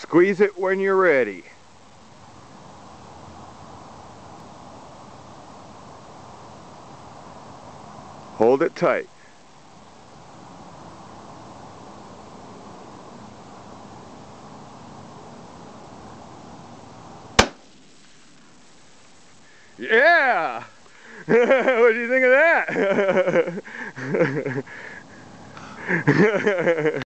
Squeeze it when you're ready. Hold it tight. Yeah! What do you think of that?